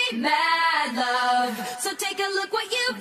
mad love. So take a look what you've